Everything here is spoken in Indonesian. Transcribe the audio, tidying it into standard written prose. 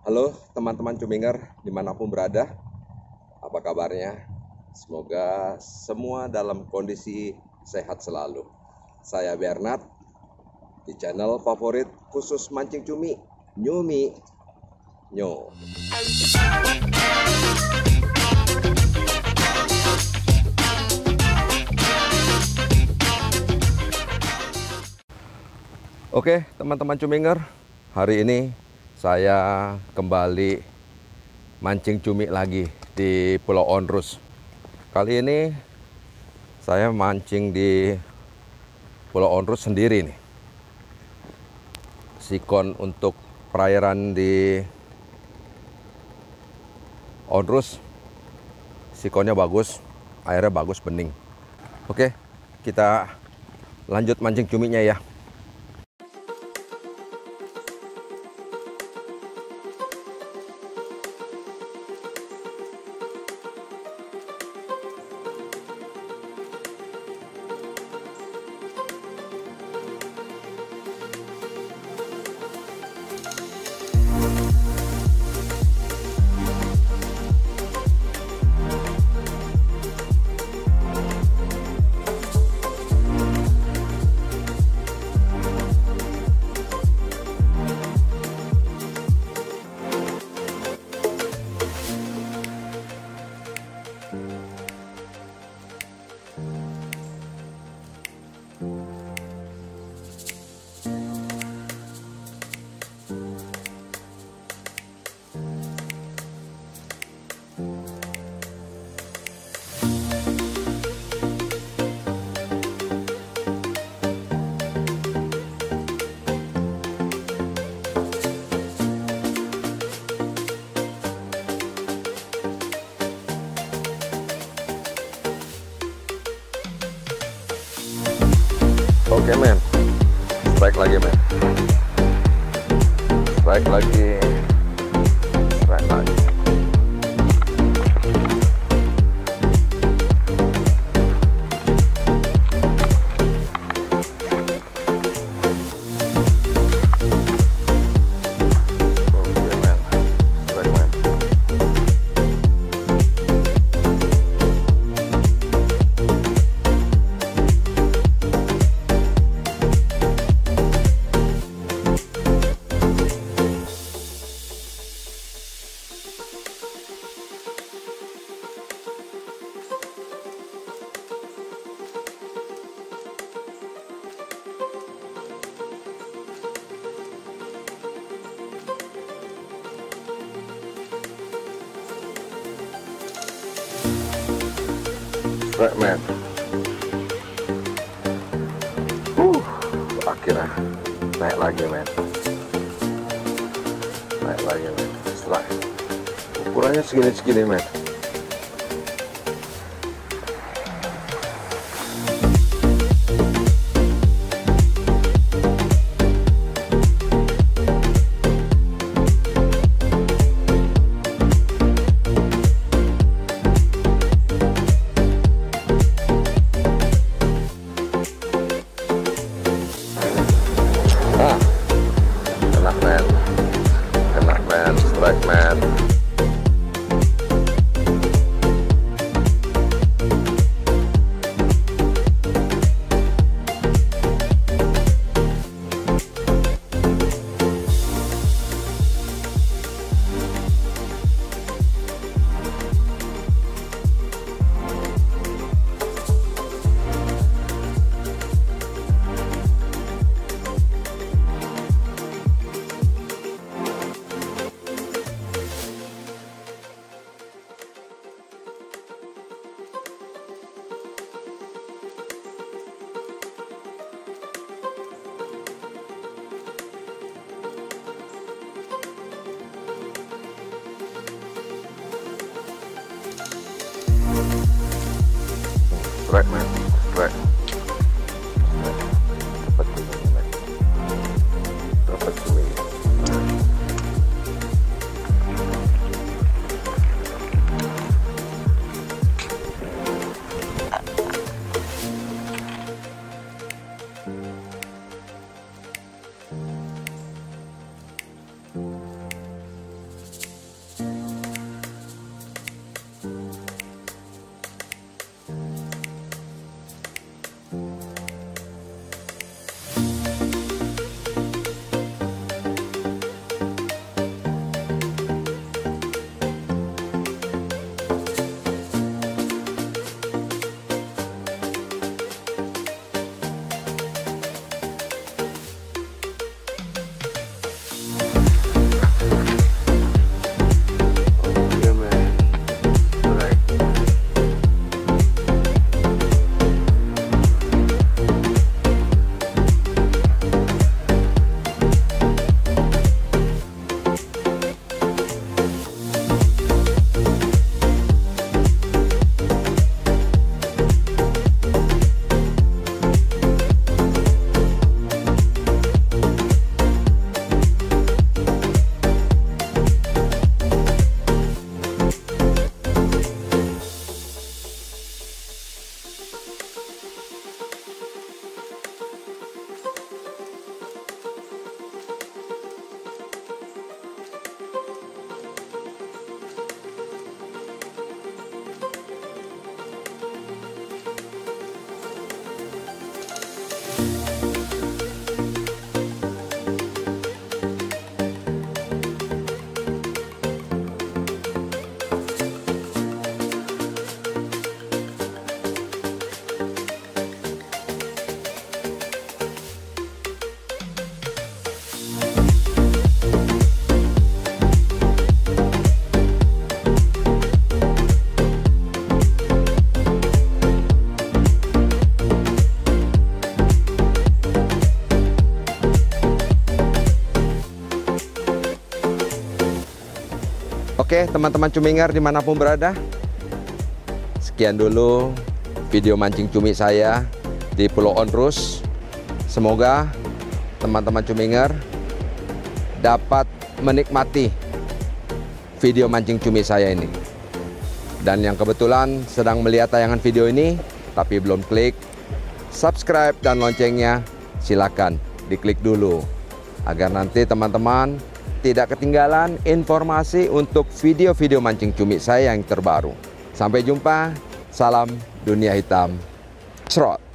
Halo teman-teman Cuminger dimanapun berada, apa kabarnya? Semoga semua dalam kondisi sehat selalu. Saya Bernard di channel favorit khusus mancing cumi, Nyumi Nyo. Oke teman-teman Cuminger, hari ini saya kembali mancing cumi lagi di Pulau Onrus. Kali ini saya mancing di Pulau Onrus sendiri nih. Sikon untuk perairan di Onrus, sikonnya bagus, airnya bagus, bening. Oke, kita lanjut mancing cuminya ya. Oke men, strike lagi men, strike lagi, strike lagi. Oke men, strike men. Strike man. Akhirnya naik lagi men. Naik lagi men. Strike. Ukurannya segini-segini men. Kena men, strike man. Strike man, strike. Dapat cumi man. Dapat cumi. Oke, teman-teman cuminger dimanapun berada, sekian dulu video mancing cumi saya di Pulau Onrus. Semoga teman-teman cuminger dapat menikmati video mancing cumi saya ini. Dan yang kebetulan sedang melihat tayangan video ini tapi belum klik subscribe dan loncengnya, silakan diklik dulu agar nanti teman-teman tidak ketinggalan informasi untuk video-video mancing cumi saya yang terbaru. Sampai jumpa, salam dunia hitam, Srot.